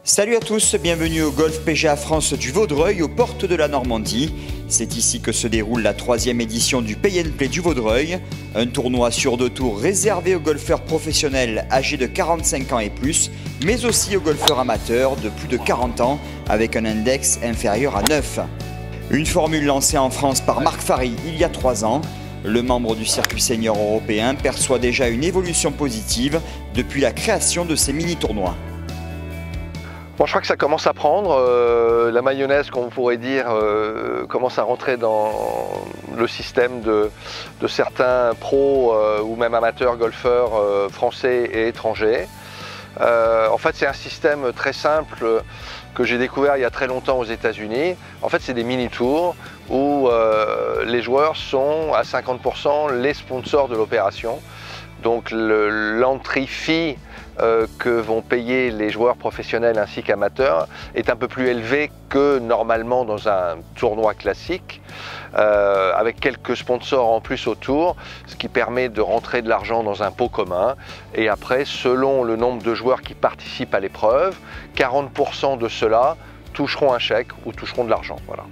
Salut à tous, bienvenue au Golf PGA France du Vaudreuil, aux portes de la Normandie. C'est ici que se déroule la 3e édition du Pay and Play du Vaudreuil, un tournoi sur 2 tours réservé aux golfeurs professionnels âgés de 45 ans et plus, mais aussi aux golfeurs amateurs de plus de 40 ans avec un index inférieur à 9. Une formule lancée en France par Marc Fary il y a 3 ans. Le membre du circuit senior européen perçoit déjà une évolution positive depuis la création de ces mini-tournois. Bon, je crois que ça commence à prendre, la mayonnaise, comme on pourrait dire, commence à rentrer dans le système de certains pros ou même amateurs golfeurs français et étrangers. En fait, c'est un système très simple que j'ai découvert il y a très longtemps aux États-Unis. En fait, c'est des mini-tours où les joueurs sont à 50% les sponsors de l'opération. Donc l'entrée fee que vont payer les joueurs professionnels ainsi qu'amateurs est un peu plus élevé que normalement dans un tournoi classique, avec quelques sponsors en plus autour, ce qui permet de rentrer de l'argent dans un pot commun. Et après, selon le nombre de joueurs qui participent à l'épreuve, 40% de ceux-là toucheront un chèque ou toucheront de l'argent. Voilà.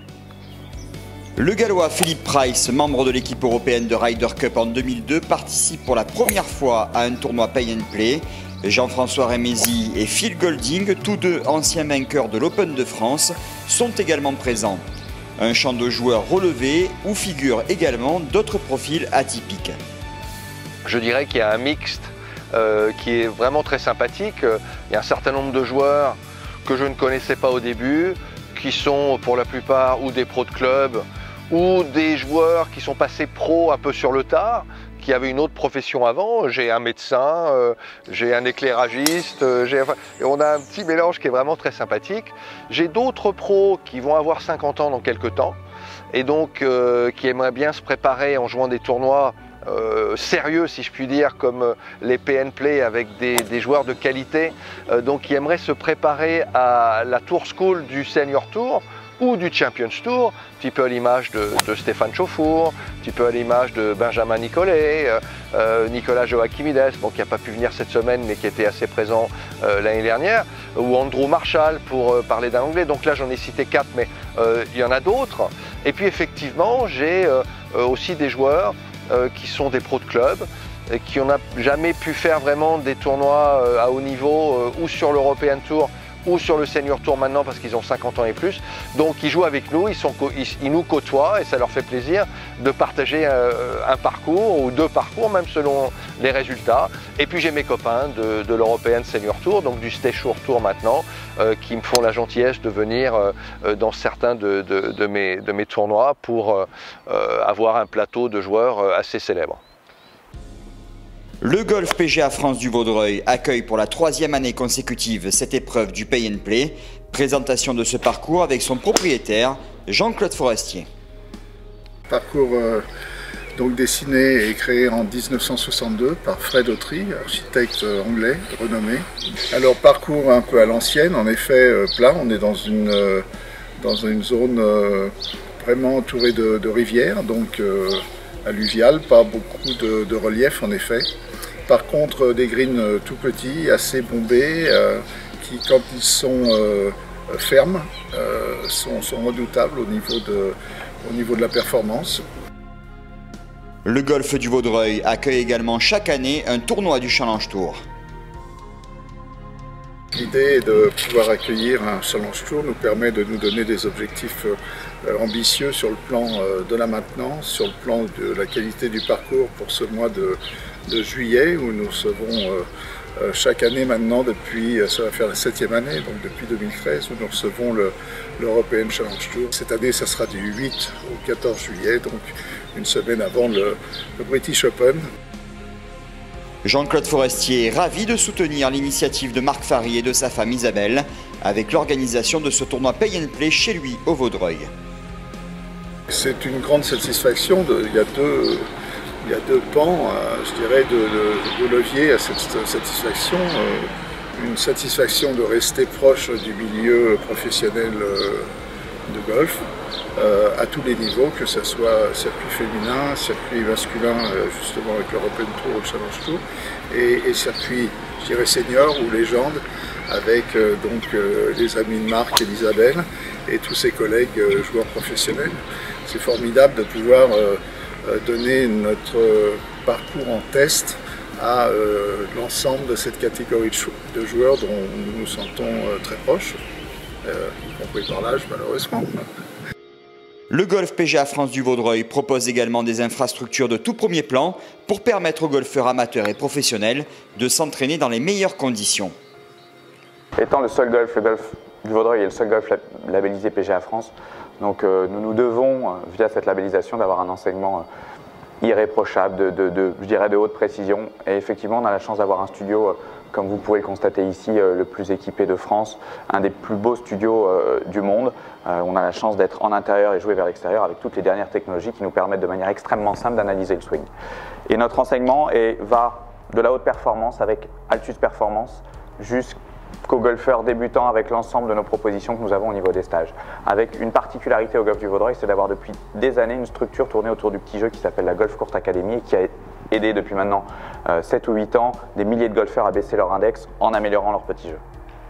Le Gallois Philippe Price, membre de l'équipe européenne de Ryder Cup en 2002, participe pour la première fois à un tournoi Pay and Play. Jean-François Rémézy et Phil Golding, tous deux anciens vainqueurs de l'Open de France, sont également présents. Un champ de joueurs relevé où figurent également d'autres profils atypiques. Je dirais qu'il y a un mixte qui est vraiment très sympathique. Il y a un certain nombre de joueurs que je ne connaissais pas au début, qui sont pour la plupart ou des pros de club ou des joueurs qui sont passés pros un peu sur le tard, qui avaient une autre profession avant. J'ai un médecin, j'ai un éclairagiste, et on a un petit mélange qui est vraiment très sympathique. J'ai d'autres pros qui vont avoir 50 ans dans quelques temps et donc qui aimeraient bien se préparer en jouant des tournois sérieux, si je puis dire, comme les Pay and Play avec des joueurs de qualité, donc qui aimeraient se préparer à la Tour School du Senior Tour ou du Champions Tour, un petit peu à l'image de Stéphane Chauffour, un petit peu à l'image de Benjamin Nicolet, Nicolas Joachimides, bon, qui n'a pas pu venir cette semaine mais qui était assez présent l'année dernière, ou Andrew Marshall pour parler d'un anglais. Donc là j'en ai cité 4, mais il y en a d'autres. Et puis effectivement j'ai aussi des joueurs qui sont des pros de club, et qui n'ont jamais pu faire vraiment des tournois à haut niveau ou sur l'European Tour ou sur le Senior Tour maintenant parce qu'ils ont 50 ans et plus. Donc ils jouent avec nous, ils nous côtoient et ça leur fait plaisir de partager un parcours ou 2 parcours même selon les résultats. Et puis j'ai mes copains de l'European Senior Tour, donc du Stage Tour maintenant, qui me font la gentillesse de venir dans certains de mes tournois pour avoir un plateau de joueurs assez célèbres. Le Golf PGA France du Vaudreuil accueille pour la 3e année consécutive cette épreuve du Pay and Play. Présentation de ce parcours avec son propriétaire, Jean-Claude Forestier. Parcours donc dessiné et créé en 1962 par Fred Autry, architecte anglais renommé. Alors parcours un peu à l'ancienne, en effet plat, on est dans une zone vraiment entourée de rivières, donc alluviale, pas beaucoup de relief en effet. Par contre, des greens tout petits, assez bombés, qui quand ils sont fermes, sont redoutables au niveau de la performance. Le Golf du Vaudreuil accueille également chaque année un tournoi du Challenge Tour. L'idée de pouvoir accueillir un Challenge Tour nous permet de nous donner des objectifs ambitieux sur le plan de la maintenance, sur le plan de la qualité du parcours pour ce mois de juillet où nous recevons chaque année maintenant depuis, ça va faire la 7e année, donc depuis 2013 où nous recevons l'European Challenge Tour. Cette année ça sera du 8 au 14 juillet, donc une semaine avant le British Open. Jean-Claude Forestier est ravi de soutenir l'initiative de Marc Fary et de sa femme Isabelle avec l'organisation de ce tournoi Pay and Play chez lui au Vaudreuil. C'est une grande satisfaction, il y a deux pans, je dirais, de levier à cette satisfaction. Une satisfaction de rester proche du milieu professionnel de golf, à tous les niveaux, que ce soit circuit féminin, circuit masculin, justement avec l'European Tour ou le Challenge Tour, et circuit, je dirais, senior ou légende, avec les amis de Marc et d'Isabelle et tous ses collègues joueurs professionnels. C'est formidable de pouvoir donner notre parcours en test à l'ensemble de cette catégorie de joueurs dont nous nous sentons très proches, y compris par l'âge malheureusement. Le Golf PGA France du Vaudreuil propose également des infrastructures de tout premier plan pour permettre aux golfeurs amateurs et professionnels de s'entraîner dans les meilleures conditions. Étant le golf du Vaudreuil est le seul golf labellisé PGA France, donc nous nous devons, via cette labellisation, d'avoir un enseignement irréprochable, je dirais de haute précision. Et effectivement, on a la chance d'avoir un studio, comme vous pouvez le constater ici, le plus équipé de France, un des plus beaux studios du monde. On a la chance d'être en intérieur et jouer vers l'extérieur avec toutes les dernières technologies qui nous permettent de manière extrêmement simple d'analyser le swing. Et notre enseignement va de la haute performance avec Altus Performance jusqu'aux golfeurs débutants avec l'ensemble de nos propositions que nous avons au niveau des stages. Avec une particularité au golf du Vaudreuil, c'est d'avoir depuis des années une structure tournée autour du petit jeu qui s'appelle la Golf Court Academy et qui a aidé depuis maintenant 7 ou 8 ans des milliers de golfeurs à baisser leur index en améliorant leur petit jeu.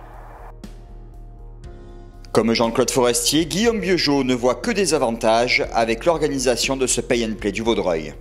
Comme Jean-Claude Forestier, Guillaume Bieugeot ne voit que des avantages avec l'organisation de ce Pay and Play du Vaudreuil.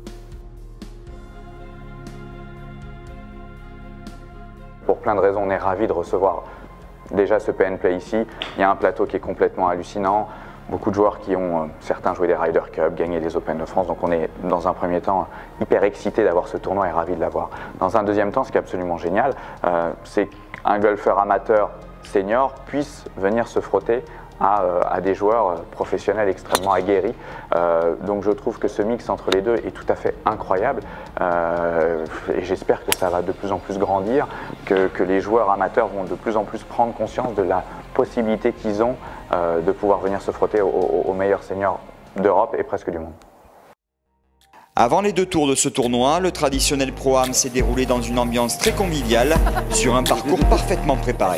Pour plein de raisons, on est ravis de recevoir déjà ce Pay and Play ici. Il y a un plateau qui est complètement hallucinant. Beaucoup de joueurs qui ont, certains joué des Ryder Cup, gagné des Open de France, donc on est dans un premier temps hyper excité d'avoir ce tournoi et ravis de l'avoir. Dans un deuxième temps, ce qui est absolument génial, c'est qu'un golfeur amateur senior puisse venir se frotter à des joueurs professionnels extrêmement aguerris. Donc je trouve que ce mix entre les deux est tout à fait incroyable et j'espère que ça va de plus en plus grandir, que les joueurs amateurs vont de plus en plus prendre conscience de la possibilité qu'ils ont de pouvoir venir se frotter aux meilleurs seniors d'Europe et presque du monde. Avant les 2 tours de ce tournoi, le traditionnel Pro-Am s'est déroulé dans une ambiance très conviviale sur un parcours parfaitement préparé.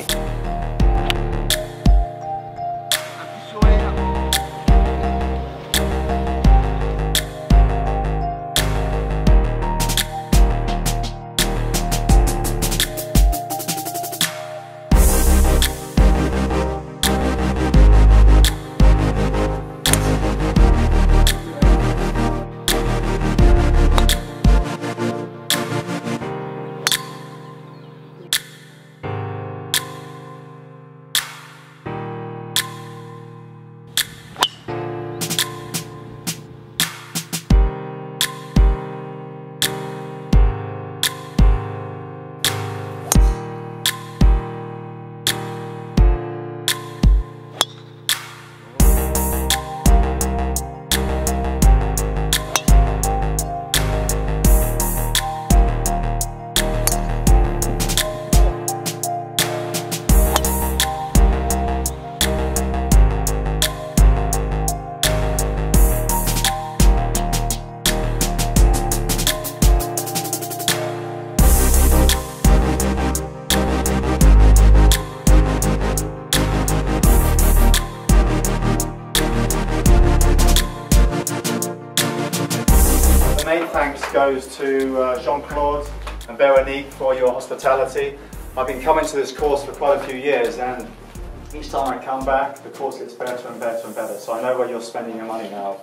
Thanks goes to Jean-Claude and Veronique for your hospitality. I've been coming to this course for quite a few years, and each time I come back, the course gets better and better and better. So I know where you're spending your money now.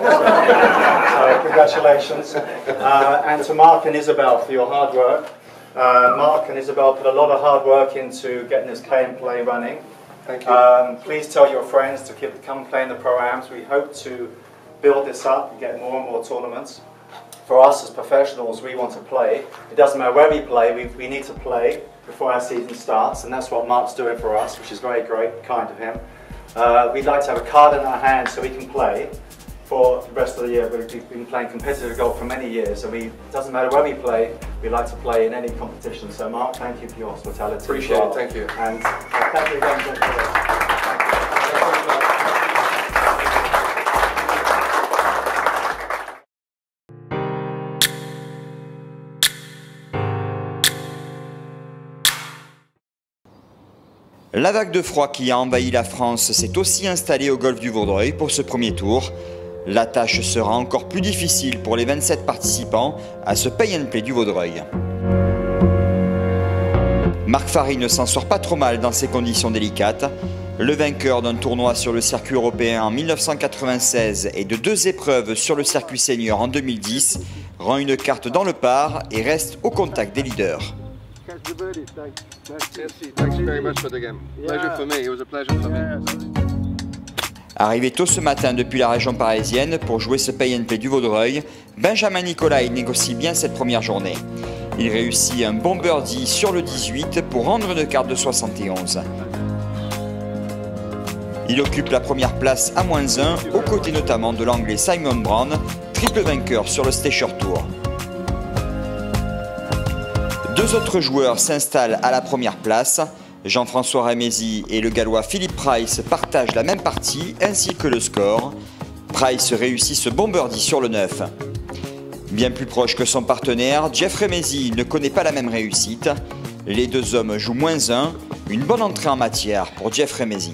So congratulations. And to Mark and Isabel for your hard work. Mark and Isabel put a lot of hard work into getting this Pay and Play running. Thank you. Please tell your friends to come play in the Pro-Ams. We hope to build this up and get more and more tournaments. For us as professionals, we want to play. It doesn't matter where we play, we need to play before our season starts, and that's what Mark's doing for us, which is very great, kind of him. We'd like to have a card in our hand so we can play for the rest of the year. We've been playing competitive golf for many years, and it doesn't matter where we play, we like to play in any competition. So Mark, thank you for your hospitality. Appreciate it, thank you. And thank you again, Jean-Claude. La vague de froid qui a envahi la France s'est aussi installée au golfe du Vaudreuil pour ce premier tour. La tâche sera encore plus difficile pour les 27 participants à ce Pay and Play du Vaudreuil. Marc Farine ne s'en sort pas trop mal dans ces conditions délicates. Le vainqueur d'un tournoi sur le circuit européen en 1996 et de 2 épreuves sur le circuit senior en 2010 rend une carte dans le par et reste au contact des leaders. Arrivé tôt ce matin depuis la région parisienne pour jouer ce pay and play du Vaudreuil, Benjamin Nicolaï négocie bien cette première journée. Il réussit un bon birdie sur le 18 pour rendre une carte de 71. Il occupe la première place à -1, aux côtés notamment de l'anglais Simon Brown, triple vainqueur sur le Stasher Tour. 2 autres joueurs s'installent à la première place. Jean-François Rémézy et le gallois Philippe Price partagent la même partie ainsi que le score. Price réussit ce bon birdie sur le 9. Bien plus proche que son partenaire, Jeff Rémézy ne connaît pas la même réussite. Les 2 hommes jouent -1, une bonne entrée en matière pour Jeff Rémézy.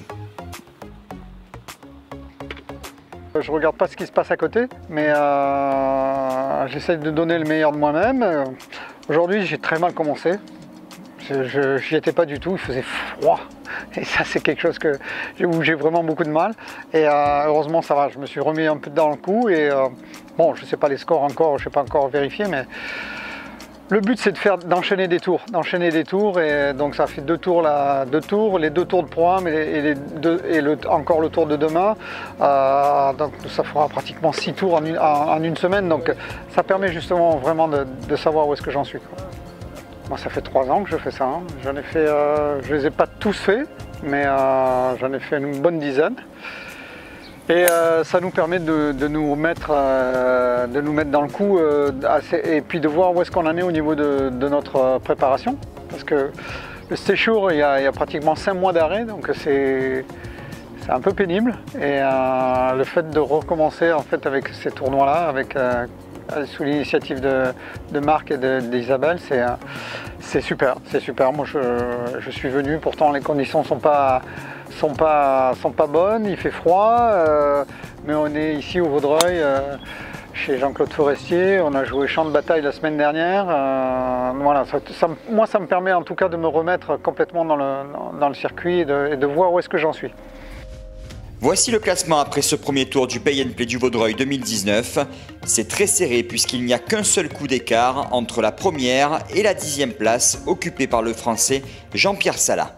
Je regarde pas ce qui se passe à côté, mais j'essaie de donner le meilleur de moi-même. Aujourd'hui, j'ai très mal commencé. J'y étais pas du tout, il faisait froid. Et ça, c'est quelque chose où j'ai vraiment beaucoup de mal. Et heureusement, ça va, je me suis remis un peu dans le coup. Et bon, je sais pas les scores encore, je sais pas encore vérifier, mais le but, c'est d'enchaîner des tours. Et donc, ça fait 2 tours, les 2 tours de programme et encore le tour de demain. Donc, ça fera pratiquement 6 tours en une semaine. Donc, ça permet justement vraiment de savoir où est-ce que j'en suis, quoi. Moi, ça fait 3 ans que je fais ça. Hein. Je les ai pas tous faits, mais j'en ai fait une bonne dizaine. Et ça nous permet de nous mettre dans le coup et puis de voir où est-ce qu'on en est au niveau de notre préparation. Parce que le Stasher, il y a pratiquement 5 mois d'arrêt, donc c'est un peu pénible. Et le fait de recommencer en fait avec ces tournois-là, sous l'initiative de Marc et d'Isabelle, c'est super. Moi, je suis venu, pourtant les conditions sont pas bonnes, il fait froid, mais on est ici au Vaudreuil, chez Jean-Claude Forestier, on a joué champ de bataille la semaine dernière. Voilà, moi, ça me permet en tout cas de me remettre complètement dans le circuit et de voir où est-ce que j'en suis. Voici le classement après ce premier tour du Pay and Play du Vaudreuil 2019. C'est très serré puisqu'il n'y a qu'un seul coup d'écart entre la première et la 10e place occupée par le Français Jean-Pierre Salat.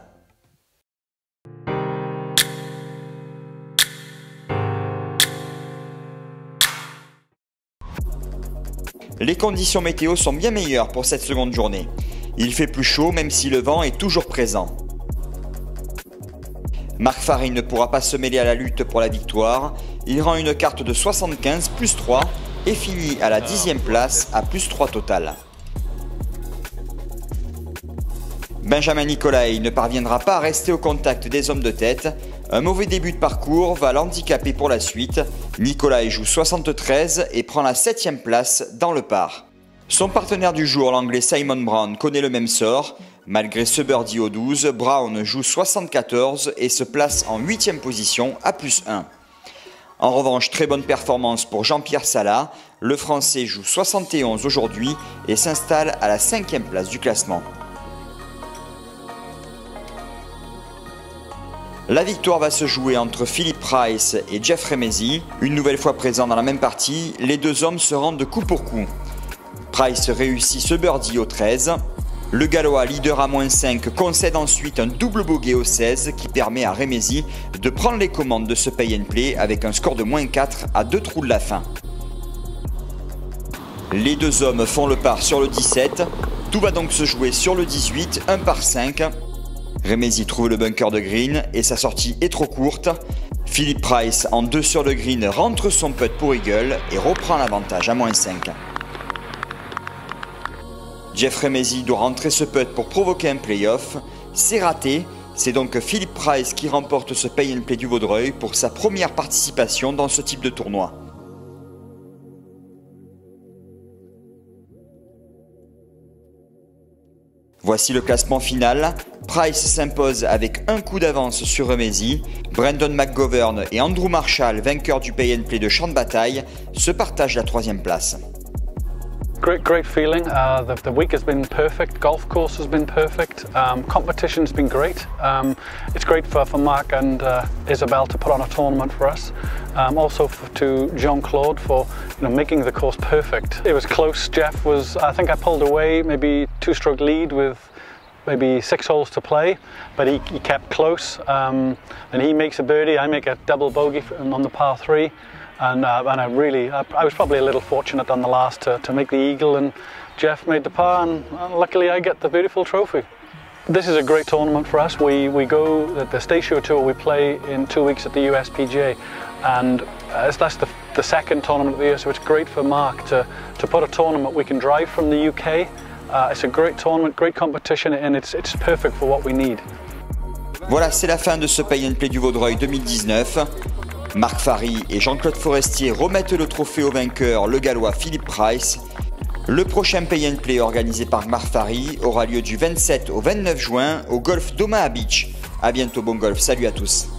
Les conditions météo sont bien meilleures pour cette seconde journée. Il fait plus chaud même si le vent est toujours présent. Marc Farine ne pourra pas se mêler à la lutte pour la victoire. Il rend une carte de 75 plus 3 et finit à la 10e place à plus 3 total. Benjamin Nicolaï ne parviendra pas à rester au contact des hommes de tête. Un mauvais début de parcours va l'handicaper pour la suite. Nicolaï joue 73 et prend la 7e place dans le par. Son partenaire du jour, l'anglais Simon Brown, connaît le même sort. Malgré ce birdie au 12, Brown joue 74 et se place en 8e position à plus 1. En revanche, très bonne performance pour Jean-Pierre Salat. Le Français joue 71 aujourd'hui et s'installe à la 5e place du classement. La victoire va se jouer entre Philippe Price et Jeff Rémézy. Une nouvelle fois présent dans la même partie, les 2 hommes se rendent coup pour coup. Price réussit ce birdie au 13. Le gallois, leader à -5, concède ensuite un double bogey au 16 qui permet à Rémézy de prendre les commandes de ce Pay and Play avec un score de -4 à 2 trous de la fin. Les 2 hommes font le par sur le 17. Tout va donc se jouer sur le 18, un par 5. Rémézy trouve le bunker de green et sa sortie est trop courte. Philippe Price en 2 sur le green rentre son putt pour eagle et reprend l'avantage à -5. Jeff Rémézy doit rentrer ce putt pour provoquer un playoff. C'est raté, c'est donc Philippe Price qui remporte ce Pay and Play du Vaudreuil pour sa première participation dans ce type de tournoi. Voici le classement final. Price s'impose avec un coup d'avance sur Rémézy. Brendan McGovern et Andrew Marshall, vainqueurs du Pay and Play de champ de bataille, se partagent la 3e place. Great feeling. The week has been perfect. Golf course has been perfect. Competition's been great. It's great for Mark and Isabelle to put on a tournament for us. Also to Jean-Claude for making the course perfect. It was close. Jeff was, I think I pulled away, maybe 2-stroke lead with maybe 6 holes to play, but he kept close. And he makes a birdie, I make a double bogey on the par 3. And I was probably a little fortunate on the last to make the eagle, and Jeff made the par, and luckily I get the beautiful trophy. This is a great tournament for us. We go, the Statio Tour, we play in 2 weeks at the USPGA, and that's the second tournament of the year, so it's great for Mark to put a tournament. We can drive from the UK. It's a great tournament, great competition, and it's perfect for what we need. Voilà, c'est la fin de ce Pay and Play du Vaudreuil 2019. Marc Fary et Jean-Claude Forestier remettent le trophée au vainqueur, le Gallois Philip Price. Le prochain Pay and Play organisé par Marc Fary aura lieu du 27 au 29 juin au golf d'Omaha Beach. A bientôt, bon golf, salut à tous.